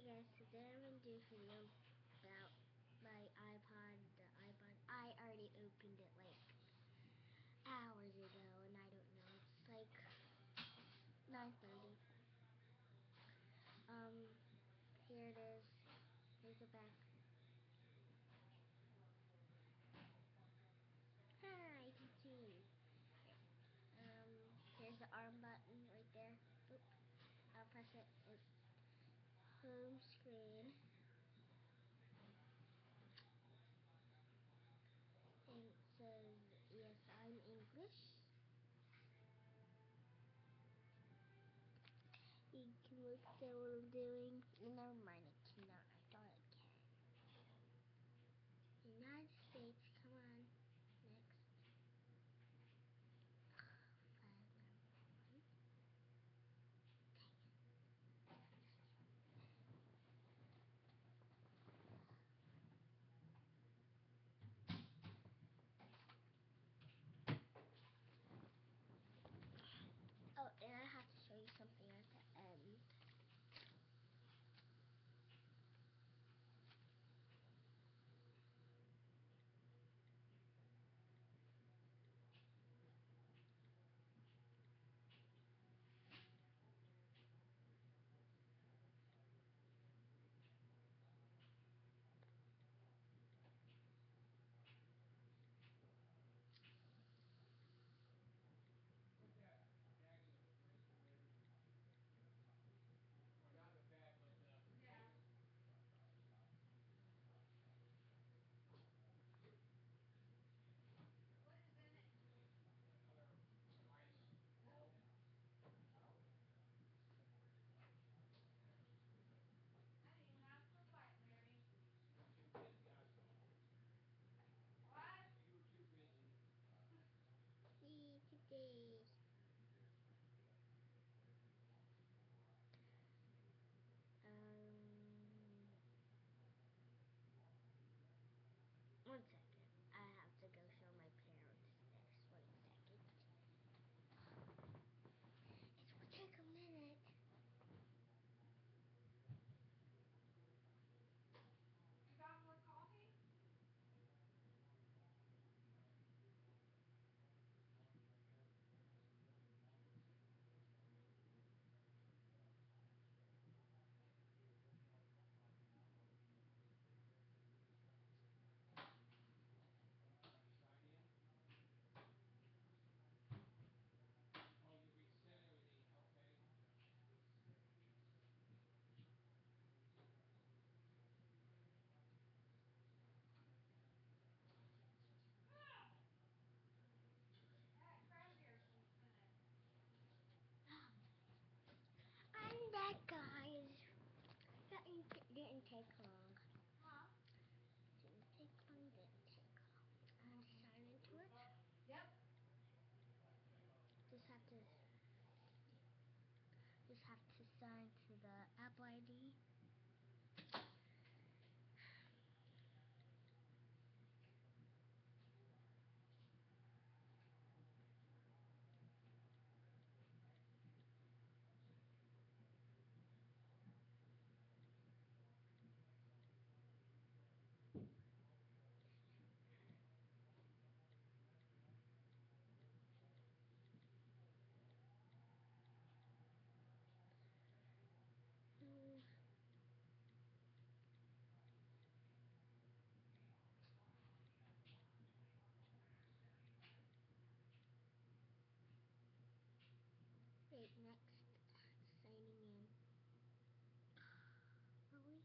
guys, today I'm going to do a video about my iPod, the iPod. I already opened it like hours ago and I don't know, it's like 9:30. Here it is. Here's the back. Hi, you can see. Here's the arm button right there. Oop. I'll press it. It's home screen. And it says, yes, I'm English. You can look at what I'm doing. Never mind, it cannot. I thought it can. United States, come on. Next. Oh, and I have to show you something at the end. See today. One second. I have to go show my parents this. 1 second. It will take a minute. You got more coffee? I'm that guys. That didn't take long. Huh? Didn't take long, didn't take long. I'm just sign into it. Yep. Just have to sign to the Apple ID. Wait, next, signing in. Really?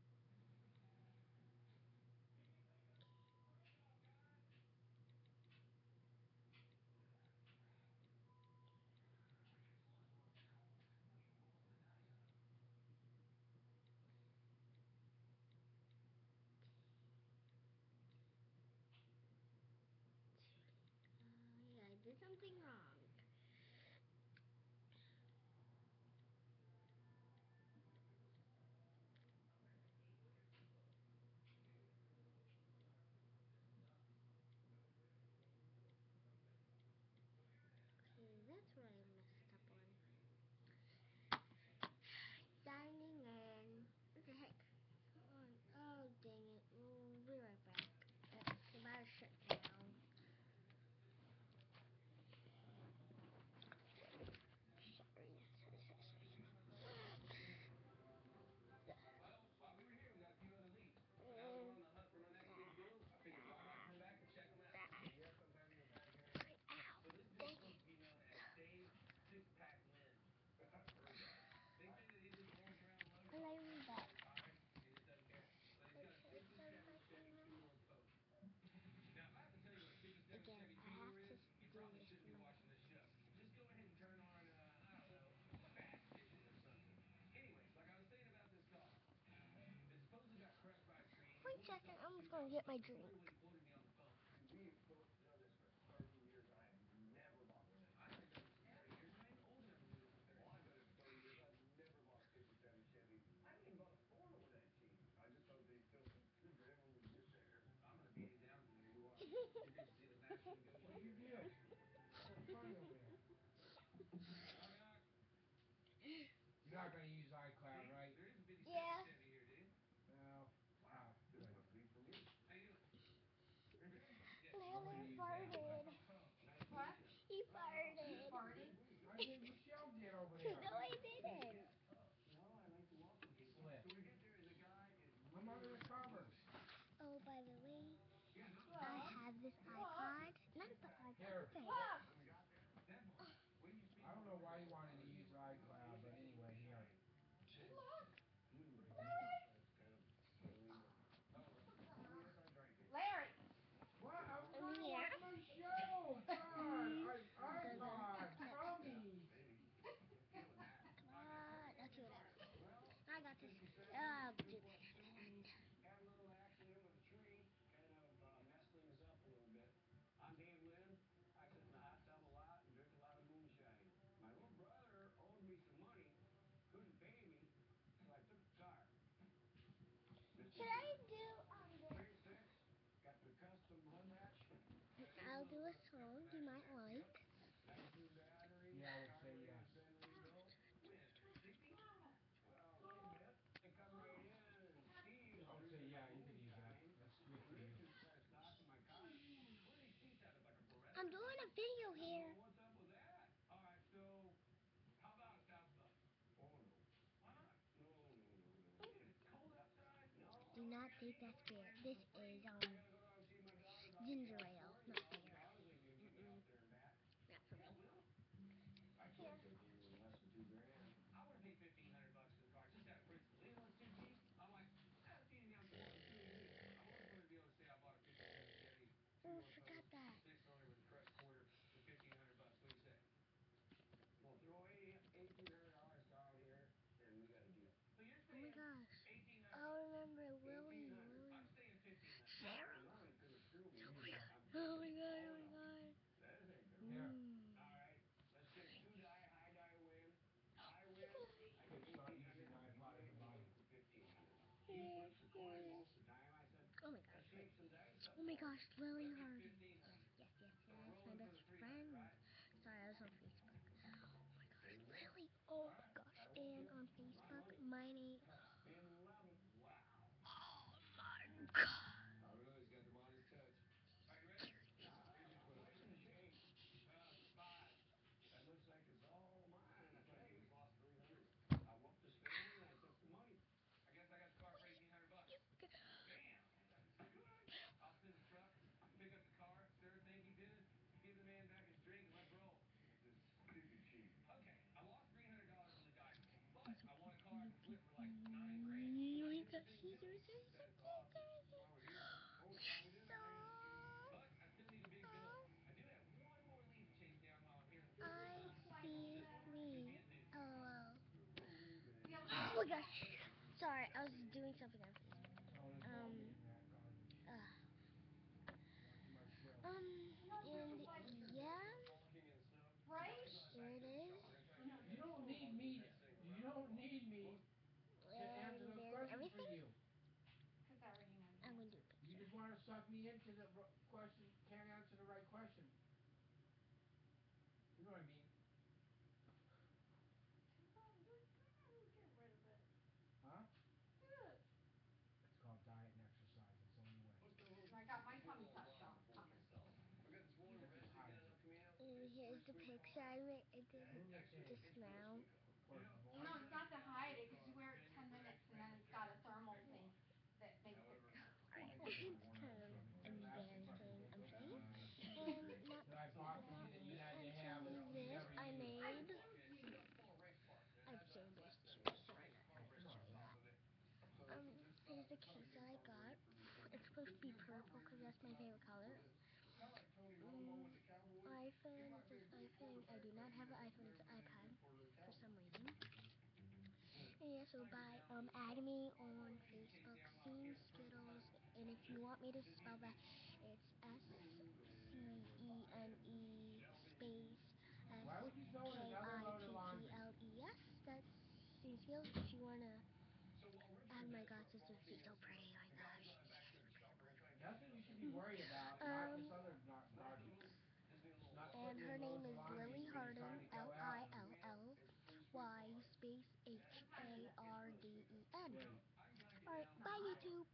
Yeah, I did something wrong. Okay, that's what I messed up on. Signing in. Okay. And I'm just gonna get my drink. What do you get? What's funny over there? You're not gonna use iCloud, right? Yeah. No. Ah, good. Larry farted. What? He You farted. farted? I think Michelle did over there. No, I didn't. Slip. I'm under the covers. Oh, by the way, I have this iPod. Not the Here. iPod. Thing. Look! I don't know why you wanted to use iCloud, but anyway, here. Look! Larry! What? I'm I'm trying to here. watch my show. God, iPod, tell me. Okay, whatever. I got this. I'll do this at the end. Should I do this? I'll do a song you might like. Yeah, I would say yes. I would say yeah, you could use that. That's good for you. I'm doing a video here. Do not think that's beer. This is ginger ale, not beer. Not for me. Here. Oh, I forgot that. Oh my gosh. I'll remember Willie. Sarah. Oh my god. Oh my god. Oh my god. Here. Okay, start using the iPod at the bottom. Oh my gosh. Oh my gosh, Lily Hardy. Yes, yes, yes, yes. My best friend. Sorry, I was on Facebook. Oh my gosh, Lily. Oh my gosh. And on Facebook, my name. Oh my god. I see me. LOL. Oh my gosh. Sorry, I was doing something on Facebook. Oh, there's no getting that garbage. Watching my show. And yeah, Right? here it is. You don't need me. You don't need me to answer And those there's questions for everything. you. Because I already know I'm you. gonna do a You picture. just want to suck me into the question. Can't answer the right question. You know what I mean? Get rid of it. Huh? Good. It's called diet and exercise. That's the only way. I got my tummy tuck shot coming. You just hide it. And here's the picture I did Move this in. just now. Por Well, no, favor. it's not to hide it because you wear it 10 minutes and then it's got a thermal thing that makes it go. It's kind of embarrassing, I'm saying. And not That I bought for you that you had to have and you this never I used. made. I've shown this to you, so I know how to do that. Here's the case that I got. It's supposed to be purple because that's my favorite color. iPhone, it says iPhone. I do not have an iPhone, it's an iPad for some reason. And yeah, so by adding me on Facebook, seeing Skittles, And if you want me to spell that, it's SCENE space Why would you throw in another load of laundry? SKITTLES. That's Cecile. If you wanna add my god sister, she's so pretty. Oh my gosh. That's what you should be worried about, not this other garbage. Not And putting her in name loads of is laundry Lily when you're trying Harden, to go out and LILLY space HARDEN. great. Alright, bye YouTube.